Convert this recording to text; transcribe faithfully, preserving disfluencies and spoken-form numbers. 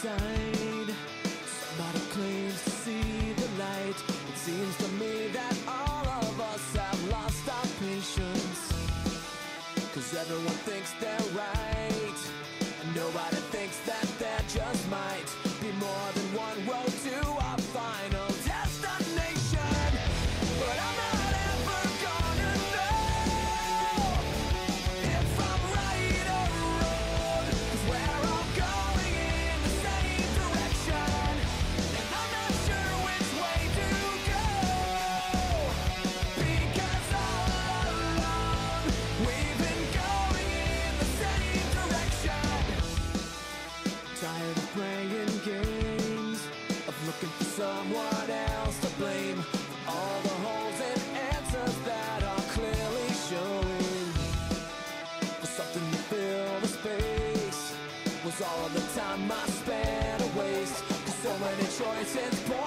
inside. Somebody claims to see the light. It seems to me that all of us have lost our patience, 'cause everyone thinks they're right, and nobody thinks that there just might be more than one road to our final destination. But I'm not ever gonna know if I'm right or wrong, 'cause we're all going in the same direction, and I'm not sure which way to go, because all along we've been going in the same direction. Tired of playing games, of looking for someone else to blame for all the holes and answers that are clearly showing. For something to fill the space was all the time I spent a waste, 'cause so many choices point